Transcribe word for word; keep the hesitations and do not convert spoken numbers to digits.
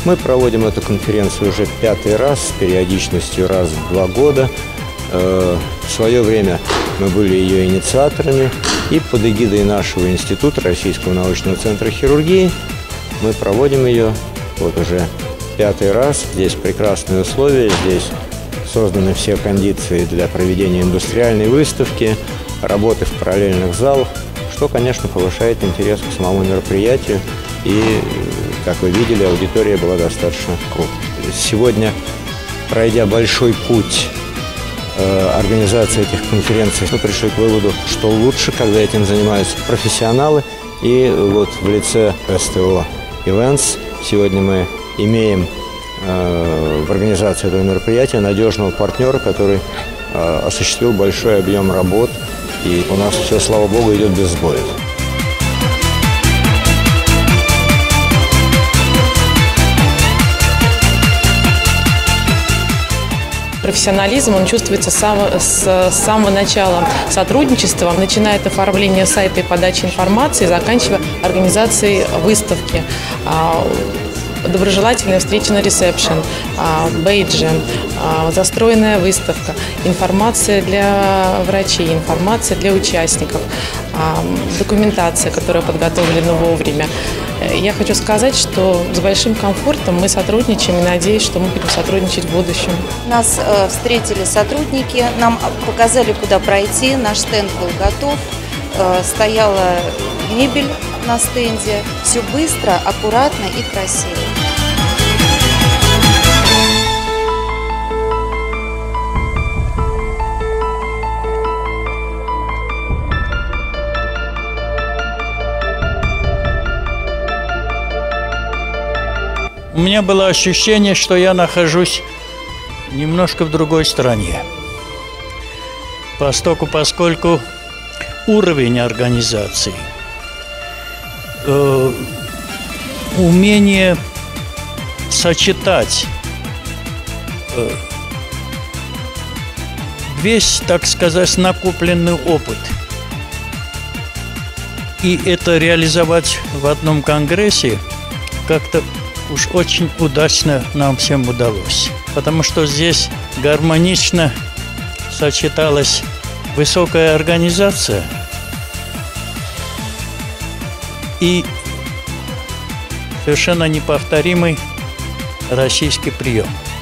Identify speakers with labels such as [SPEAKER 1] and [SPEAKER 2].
[SPEAKER 1] Мы проводим эту конференцию уже пятый раз с периодичностью раз в два года. В свое время мы были ее инициаторами, и под эгидой нашего института, Российского научного центра хирургии, мы проводим ее вот уже пятый раз. Здесь прекрасные условия, здесь созданы все кондиции для проведения индустриальной выставки, работы в параллельных залах, что, конечно, повышает интерес к самому мероприятию. И, как вы видели, аудитория была достаточно крупной. Сегодня, пройдя большой путь э, организации этих конференций, мы пришли к выводу, что лучше, когда этим занимаются профессионалы. И вот в лице эс тэ о Events сегодня мы имеем э, в организации этого мероприятия надежного партнера, который э, осуществил большой объем работ. И у нас все, слава богу, идет без сбоев.
[SPEAKER 2] Профессионализм, он чувствуется с, с самого начала сотрудничества, начиная от оформления сайта и подачи информации, заканчивая организацией выставки. Доброжелательная встреча на ресепшн, бейджи, застроенная выставка, информация для врачей, информация для участников, документация, которая подготовлена вовремя. Я хочу сказать, что с большим комфортом мы сотрудничаем и надеюсь, что мы будем сотрудничать в будущем.
[SPEAKER 3] Нас э, встретили сотрудники, нам показали, куда пройти, наш стенд был готов, э, стояла мебель на стенде, все быстро, аккуратно и красиво.
[SPEAKER 4] У меня было ощущение, что я нахожусь немножко в другой стране, поскольку, поскольку уровень организации, э, умение сочетать э, весь, так сказать, накопленный опыт и это реализовать в одном конгрессе как-то уж очень удачно нам всем удалось, потому что здесь гармонично сочеталась высокая организация и совершенно неповторимый российский прием.